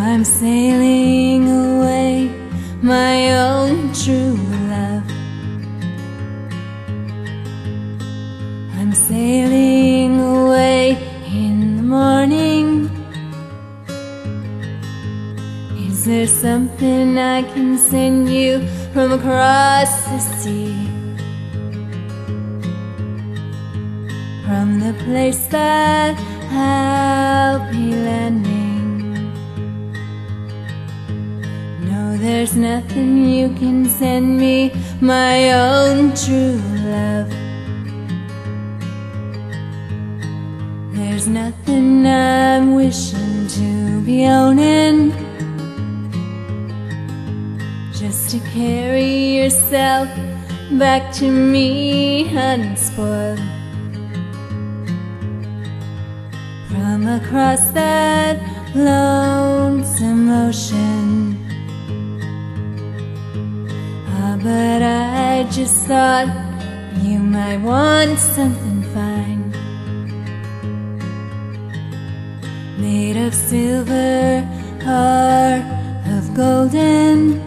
I'm sailing away, my own true love. I'm sailing away in the morning. Is there something I can send you from across the sea? From the place that I'll be landing. No, there's nothing you can send me, my own true love. There's nothing I'm wishing to be owning, just to carry yourself back to me unspoiled. From across that lonesome ocean. But I just thought you might want something fine, made of silver or of golden,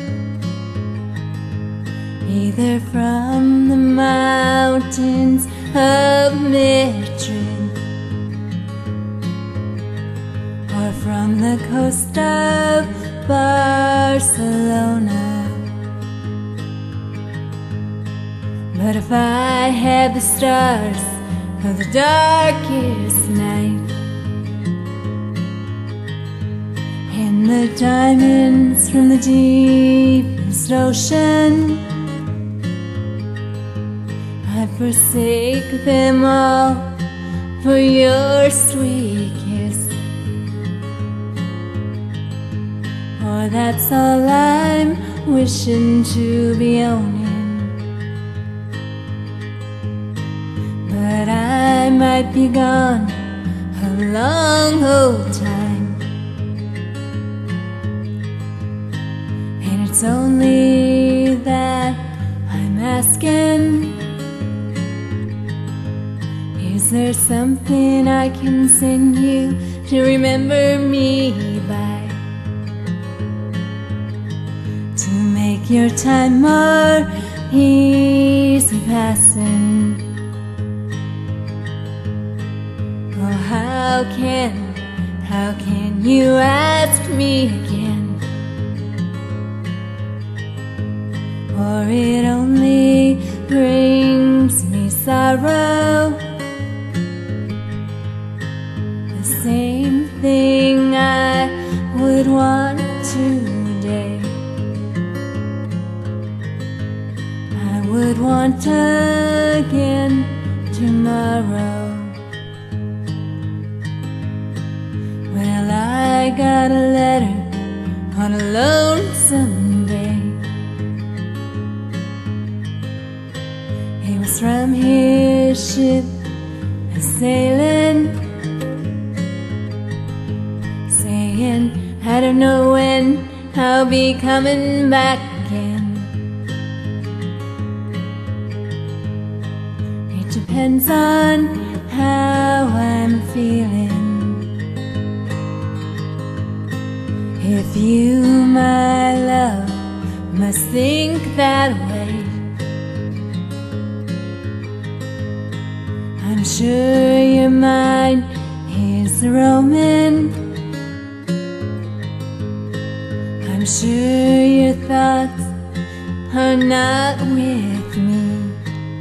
either from the mountains of Madrid or from the coast of Barcelona. But if I had the stars of the darkest night and the diamonds from the deepest ocean, I'd forsake them all for your sweet kiss. For that's all I'm wishing to be owning. But I might be gone a long old time, and it's only that I'm asking, is there something I can send you to remember me by, to make your time more easy passing? Oh, how can you ask me again? For it only brings me sorrow, the same thing I would want today, I would want again tomorrow. Well, I got a letter on a lonesome day. It was from his ship a-sailing, saying, I don't know when I'll be coming back again. It depends on how I'm feeling. If you, my love, must think that way, I'm sure your mind is roaming, I'm sure your thoughts are not with me,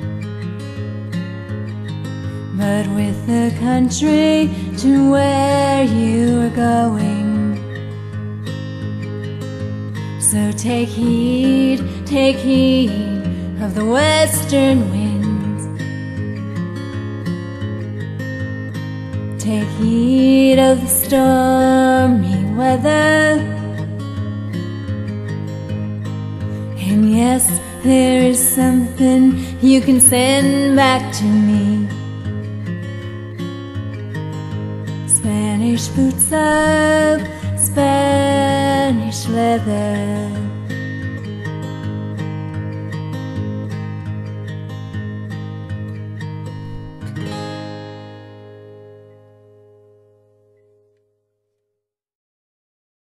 but with the country to where you are going. So take heed of the western winds, take heed of the stormy weather. And yes, there is something you can send back to me, Spanish boots of Spanish leather.